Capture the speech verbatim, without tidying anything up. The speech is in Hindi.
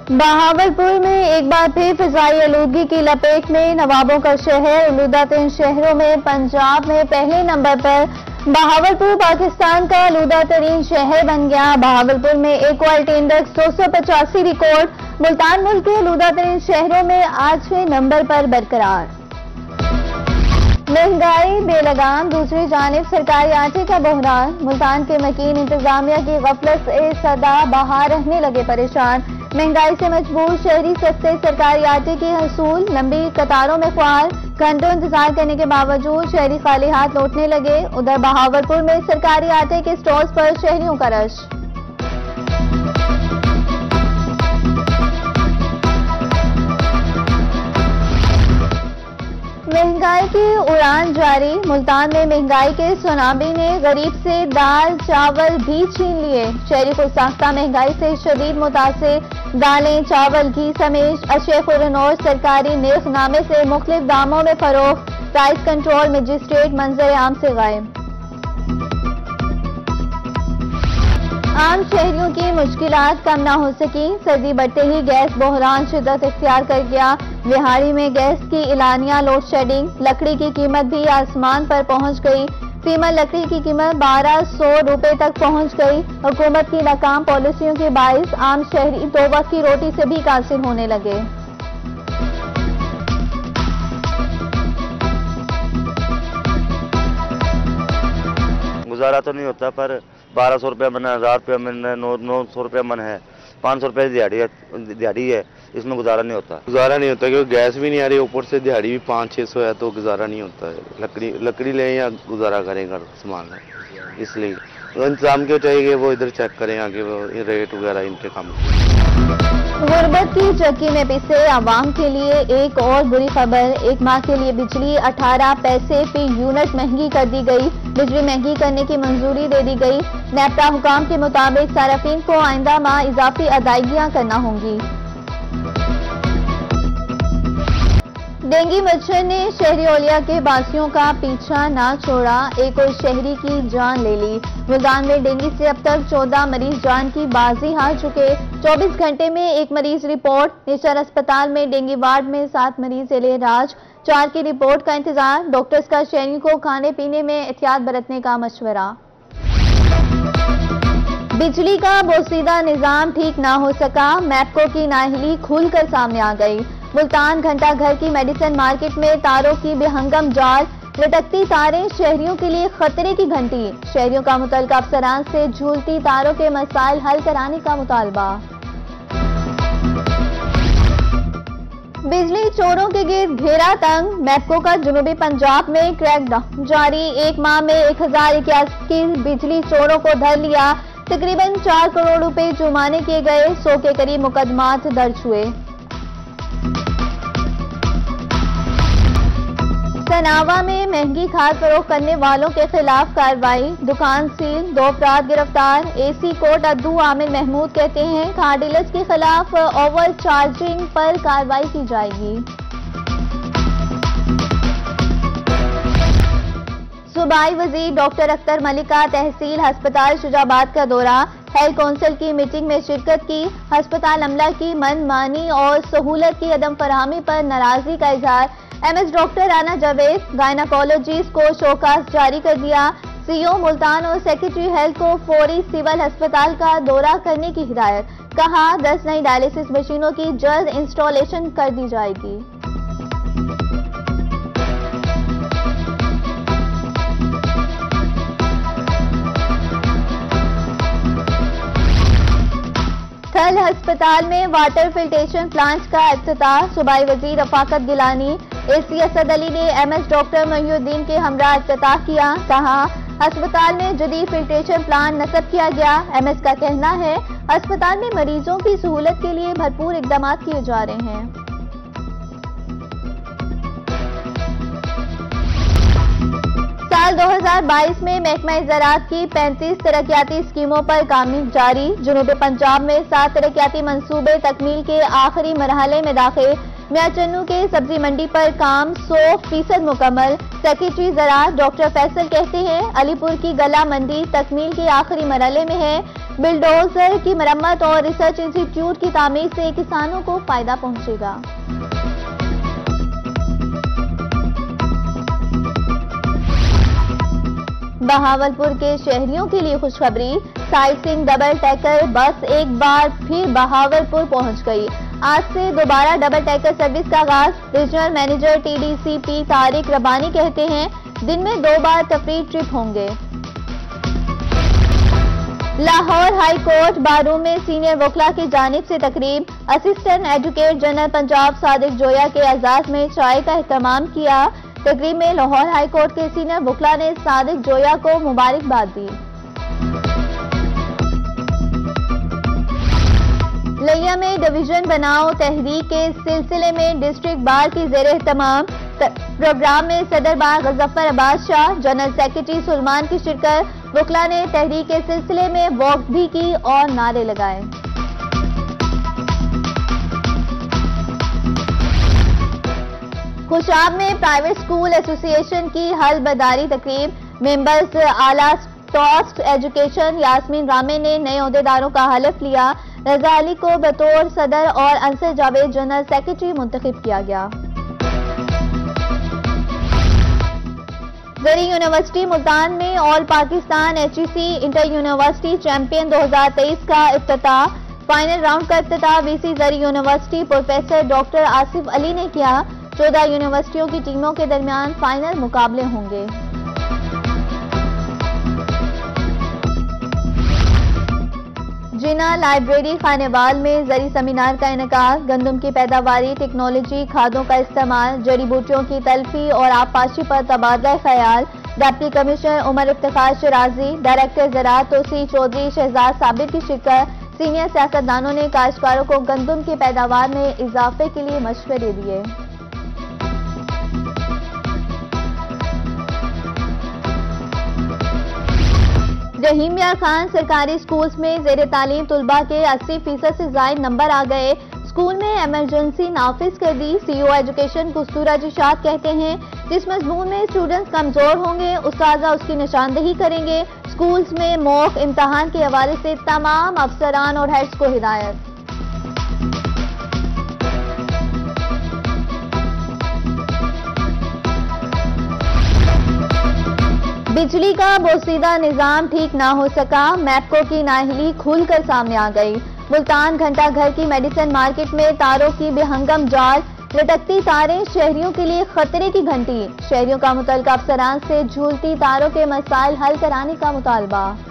बहावलपुर में एक बार फिर फिजाई आलूगी की लपेट में नवाबों का शहर। आलूदा तीन शहरों में पंजाब में पहले नंबर पर बहावलपुर पाकिस्तान का आलूदा तरीन शहर बन गया। बहावलपुर में एयर क्वालिटी इंडेक्स दो सौ पचासी रिकॉर्ड। मुल्तान मुल्क के आलूदा तरीन शहरों में आठवें नंबर पर बरकरार। महंगाई बेलगाम, दूसरी जानिब सरकारी आटे का बहरान। मुल्तान के मकीन इंतजामिया की गफलत से सदा बाहर रहने लगे परेशान। महंगाई से मजबूर शहरी सस्ते सरकारी आटे के हसूल। लंबी कतारों में ख्वार, घंटों इंतजार करने के बावजूद शहरी खाली हाथ लौटने लगे। उधर बहावलपुर में सरकारी आटे के स्टॉल्स पर शहरियों का रश। महंगाई की उड़ान जारी। मुल्तान में महंगाई के सुनामी ने गरीब से दाल चावल भी छीन लिए। शहरी को साख्ता महंगाई से शदीद मुतासिर। दालें, चावल, घी समेत अशिया खुरनौर सरकारी निर्खनामे से मुख्तलिफ दामों में फरोख्त। प्राइस कंट्रोल मजिस्ट्रेट मंजर आम से गायब। आम शहरियों की मुश्किलात कम ना हो सकी। सर्दी बढ़ते ही गैस बहरान शिद्दत इख्तियार कर गया। बिहारी में गैस की इलानिया लोड शेडिंग। लकड़ी की कीमत भी आसमान पर पहुंच गई। फीमर लकड़ी की कीमत बारह सौ रुपए तक पहुंच गई। हुकूमत की नाकाम पॉलिसियों के बाइस आम शहरी दो वक्त की रोटी से भी कासिर होने लगे। गुजारा तो नहीं होता, पर बारह सौ रुपया मन है, हजार रुपया मन है, नौ नौ सौ रुपया मन है, पाँच सौ रुपये दिहाड़ी है दिहाड़ी है इसमें गुजारा नहीं होता। गुजारा नहीं होता क्योंकि गैस भी नहीं आ रही, ऊपर से दिहाड़ी भी पाँच छः सौ है, तो गुजारा नहीं होता है। लकड़ी लकड़ी लें या गुजारा करेंगे सामान है, इसलिए तो इंतजाम क्यों चाहिए वो इधर चेक करें आगे वो रेट वगैरह इनके काम। गुर्बत की चक्की में पिसे आवाम के लिए एक और बुरी खबर। एक माह के लिए बिजली अठारह पैसे फी यूनिट महंगी कर दी गई। बिजली महंगी करने की मंजूरी दे दी गई। नेपटा हुकाम के मुताबिक सार्फिन को आइंदा माह इजाफी अदायगियां करना होंगी। डेंगू मच्छर ने शहरी ओलिया के बासियों का पीछा ना छोड़ा। एक और शहरी की जान ले ली। मुल्तान में डेंगू से अब तक चौदह मरीज जान की बाजी हार चुके। चौबीस घंटे में एक मरीज रिपोर्ट। निशर अस्पताल में डेंगू वार्ड में सात मरीज इलाज। चार की रिपोर्ट का इंतजार। डॉक्टर्स का शहरियों को खाने पीने में एहतियात बरतने का मशवरा। बिजली का बोसीदा निजाम ठीक ना हो सका। मैपको की नाअहली खुलकर सामने आ गई। मुल्तान घंटा घर की मेडिसिन मार्केट में तारों की बेहंगम जाल। लटकती तारें शहरियों के लिए खतरे की घंटी। शहरियों का मुतल्लिका अफसरान से झूलती तारों के मसाइल हल कराने का मुतालबा। बिजली चोरों के गिर्द घेरा तंग। मैपको का जुनूबी पंजाब में क्रैकडाउन जारी। एक माह में एक हजार इक्यासी बिजली चोरों को धर लिया। तकरीबन चार करोड़ रुपए जुर्माने किए गए। सौ के करीब मुकदमात दर्ज हुए। सनावा में महंगी खाद फरोख्त करने वालों के खिलाफ कार्रवाई। दुकान सील, दो अफराद गिरफ्तार। एसी कोर्ट अद्दू आमिर महमूद कहते हैं खाद डीलर्स के खिलाफ ओवर चार्जिंग पर कार्रवाई की जाएगी। सूबाई वजीर डॉक्टर अख्तर मलिक का तहसील अस्पताल शुजाबाद का दौरा। हेल्थ काउंसिल की मीटिंग में शिरकत की। अस्पताल अमला की मनमानी और सहूलत की अदम फराहमी पर नाराजगी का इजहार। MS doctor Rana Javed gynaecologist को शोकास जारी कर दिया। सीओ मुल्तान और सेक्रेटरी हेल्थ को फौरी सिविल अस्पताल का दौरा करने की हिदायत। कहा दस नई डायलिसिस मशीनों की जल्द इंस्टॉलेशन कर दी जाएगी। थल अस्पताल में वाटर फिल्ट्रेशन प्लांट का इफ्तिताह। सूबाई वजीर रफाकत गिलानी, एसी असद अली ने एमएस डॉक्टर मोहिउद्दीन के हमरा इफ्तिताह किया। कहा अस्पताल में जदीद फिल्ट्रेशन प्लांट नस्ब किया गया। एमएस का कहना है अस्पताल में मरीजों की सहूलत के लिए भरपूर इकदाम किए जा रहे हैं। साल दो हज़ार बाईस में महकमा ज़राअत की पैंतीस तरक्याती स्कीमों पर काम जारी। जुनूबी पंजाब में सात तरक्याती मंसूबे तकमील के आखिरी मरहले में दाखिल। मियां चन्नू के सब्जी मंडी पर काम सौ फीसद मुकम्मल। सेक्रेटरी ज़राअत डॉक्टर फैसल कहते हैं अलीपुर की गला मंडी तकमील के आखिरी मरहले में है। बिल्डोजर की मरम्मत और रिसर्च इंस्टीट्यूट की तामीर से किसानों को फायदा पहुंचेगा। बहावलपुर के शहरियों के लिए खुशखबरी, साइट सीइंग डबल टैकर बस एक बार फिर बहावलपुर पहुंच गई। आज से दोबारा डबल टैकर सर्विस का आगाज। Regional manager TDCP Tariq Rabbani कहते हैं, दिन में दो बार तफरीह ट्रिप होंगे। लाहौर हाई कोर्ट बारूम में सीनियर वकला की जानिब से तकरीब, assistant advocate general Punjab Sadiq Joya के एजाज में चाय का एहतमाम किया। तकरीब में लाहौर हाई कोर्ट के सीनियर वकला ने सादिक जोया को मुबारकबाद दी। लिया में डिवीजन बनाओ तहरीक के सिलसिले में डिस्ट्रिक्ट बार की जेर एहतमाम प्रोग्राम में सदर bar Ghazanfar Abbas Shah, general secretary Suleman की शिरकत। वकला ने तहरीक के सिलसिले में वॉक भी की और नारे लगाए। खुशाब में प्राइवेट स्कूल एसोसिएशन की हल बदारी तकरीब, मेंबर्स आला ट्रस्ट एजुकेशन यास्मीन रामे ने नए ओहदेदारों का हलफ लिया। रजा अली को बतौर सदर और अंसर जावेद जनरल सेक्रेटरी मुंतखब किया गया। जरी यूनिवर्सिटी मुल्तान में all Pakistan HEC inter university champion दो हज़ार तेईस का इफ्तिताह, फाइनल राउंड का इफ्तिताह वीसी जरी university professor doctor Asif Ali ने किया। चौदह यूनिवर्सिटियों की टीमों के दरमियान फाइनल मुकाबले होंगे। जिना लाइब्रेरी खानेवाल में जरी सेमिनार का इनेकाद, गंदम की पैदावारी, टेक्नोलॉजी, खादों का इस्तेमाल, जड़ी बूटियों की तलफी और आबपाशी पर तबादला ख्याल। Deputy commissioner Umar Iftikhar Sherazi, director ज़राअत तोसी चौधरी शहजाद साबिर की शिरकत। सीनियर सियासतदानों ने काश्तकारों को गंदम की पैदावार में इजाफे के लिए मशवरे दिए। रहीम यार खान सरकारी स्कूल्स में जेर तालीम तुलबा के अस्सी फीसद से जायद नंबर आ गए। स्कूल में इमरजेंसी नाफिज कर दी। सीईओ एजुकेशन कुस्तूरा जिशाद कहते हैं, जिस मजमून में स्टूडेंट्स कमजोर होंगे उस्ताजा उसकी निशानदेही करेंगे। स्कूल्स में मॉक इम्तहान के हवाले से तमाम अफसरान और हेड्स को हिदायत। बिजली का बोसीदा निजाम ठीक ना हो सका, मैपको की नाअहली खुलकर सामने आ गई। मुल्तान घंटा घर की मेडिसिन मार्केट में तारों की बेहंगम जाल, लटकती तारें शहरियों के लिए खतरे की घंटी। शहरियों का मुतल्लिका अफसरान से झूलती तारों के मसाइल हल कराने का मुतालबा।